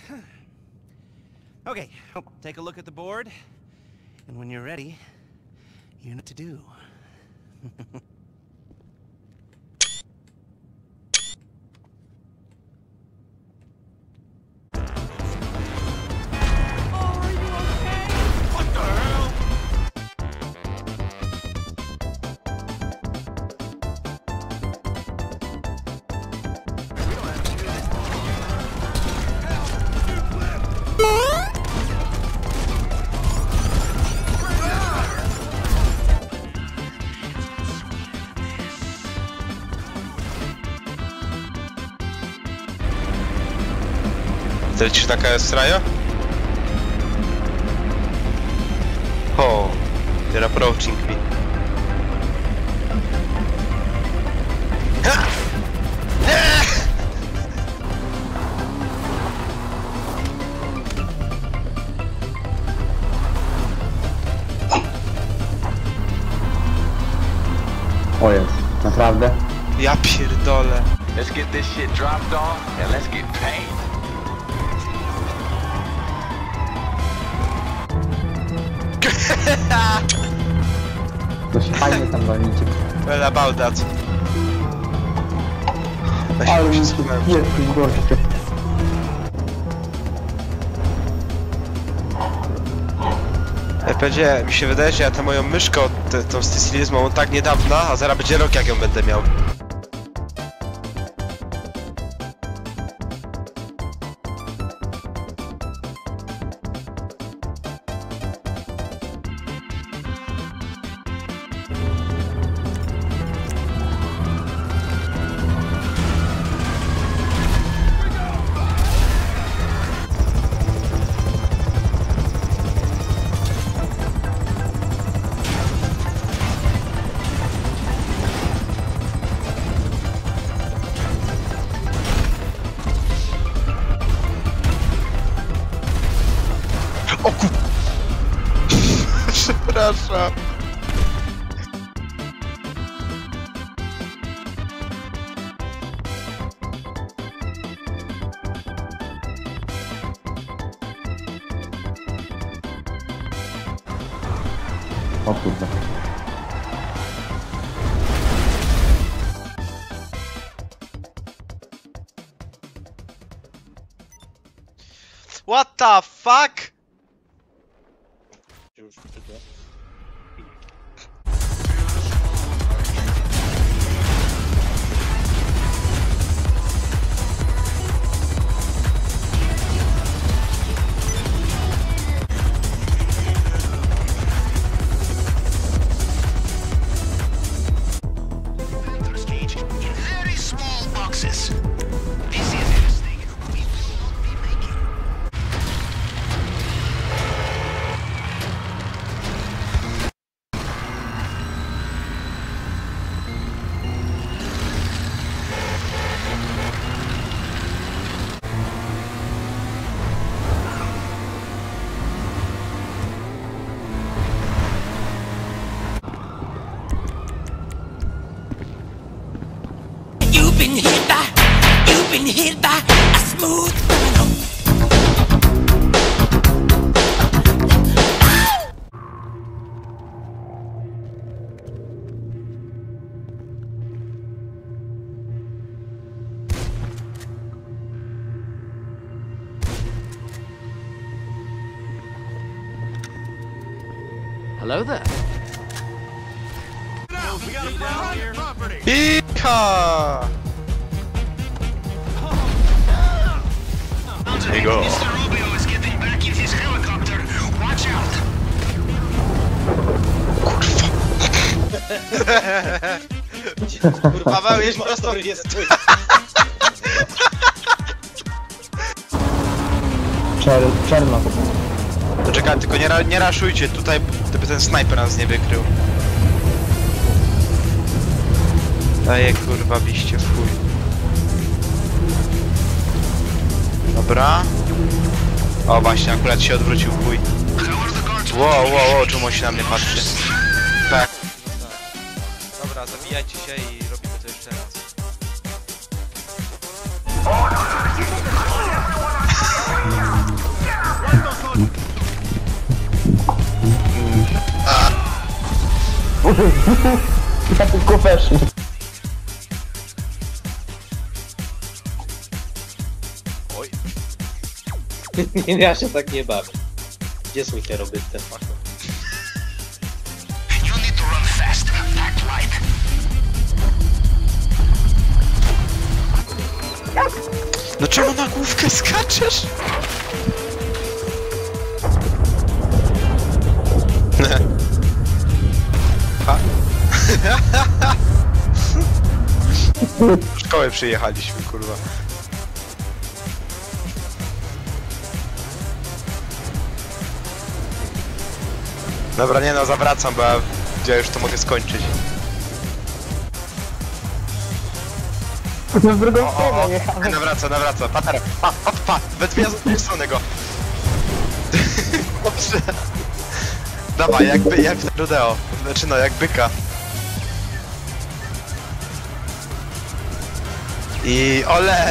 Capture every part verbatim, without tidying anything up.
Okay, take a look at the board, and when you're ready, you know what to do. Ty lecisz na K S Rajo? Oh, they're approaching me. Ha! O jest, naprawdę? Ja pierdolę. Let's get this shit dropped off and let's get paid. To się fajnie tam walnicie. Well about that. Ale mi się jest goście. Ja powiedziałem, mi się wydaje, że ja tę moją myszkę, te, tą Sticilizm mam tak niedawna, a zaraz będzie rok jak ją będę miał. O ku... Przepraszam. O kurde. What the fuck? You've been hit by, you've been hit by a smooth criminal. Hello there. Iha! Here you go. Mister Rubio is getting back in his helicopter. Watch out. Kurwa. Paweł, jedź prosto. Jest. Czer czerno. To czekaj, tylko nie, ra nie raszujcie tutaj, gdyby ten snajper nas nie wykrył. Daję kurwa biście w chuj. Dobra. O właśnie, akurat się odwrócił chuj. Wow, wow, wow, czemu się na mnie patrzy? Tak. Dobra, zabijajcie się i robimy to jeszcze raz. Ja tylko weszli. Oj. Nie, ja się tak nie bawię. Gdzie są te robię te fako? No czemu na główkę skaczesz? Ha. Do szkoły przyjechaliśmy, kurwa. Dobra, nie no, zawracam, bo ja, ja już to mogę skończyć. No w drugą O, o, stronę o, jechałem. nawraca, nawraca, patera, pa, pa, pa, we dwie z strony go. Dobrze. Dawaj, jakby, jak w rodeo, znaczy no, jak byka. I ole!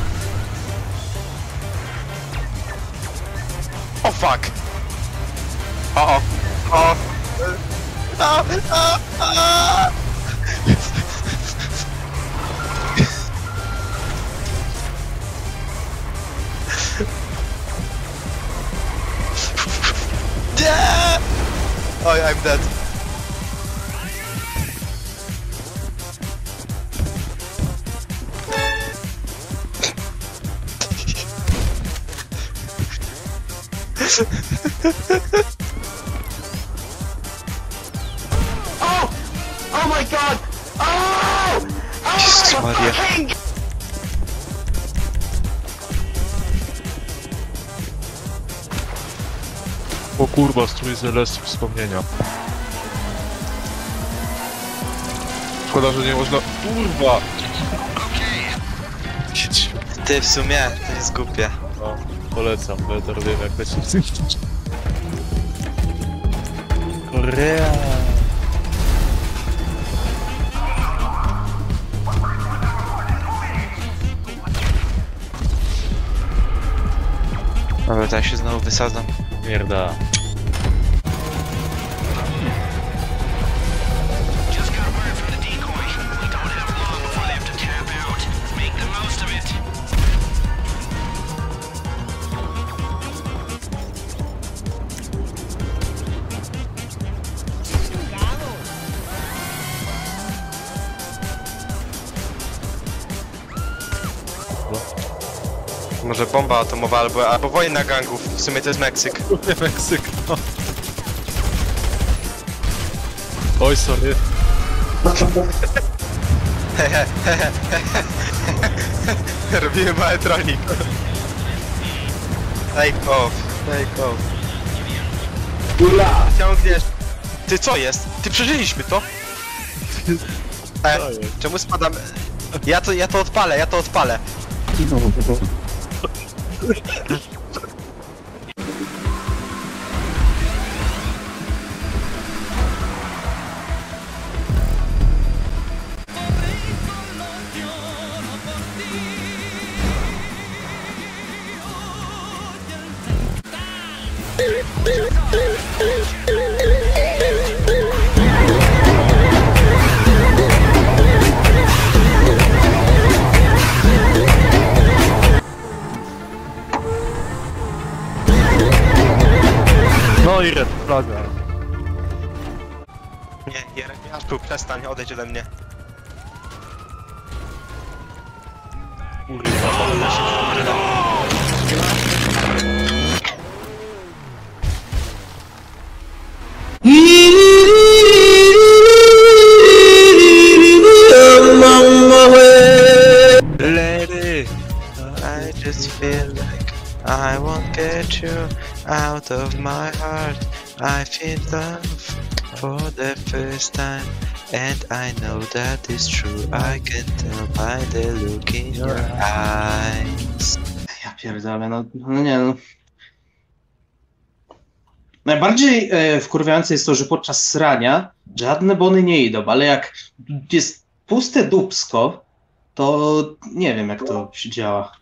O fuck! O, o, o! A, a, a. Nie! Oh, I'm dead. Oh! Oh my god! Oh! Jezus Maria. O kurwa, strój z L S wspomnienia. Szkoda, że nie można... Kurwa! Jedź. Ty w sumie, to jest głupie. No, polecam, bo ja to robię jak leci. Korea. Dobra, to ja się znowu wysadzam. Mierda. Może bomba atomowa albo, albo wojna gangów. W sumie to jest Meksyk. Meksyk, no. Oj, sorry. Robimy mały trolling. Take off, take off. Ula! Ciągniesz. Ty co jest? Ty przeżyliśmy to? E, Co jest? czemu spadam? Ja to, ja to odpalę, ja to odpalę. No i red flaga. Nie, Jeremiaszku, przestań, odejdź ode mnie. Lady. I just feel like I won't get you out of my heart. I feel love for the first time, and I know that is true. I can tell by the look in your eyes. Ja pierdolę, no, no nie no. Najbardziej e, wkurwiające jest to, że podczas srania żadne bony nie idą, ale jak jest puste dupsko, to nie wiem jak to się działa.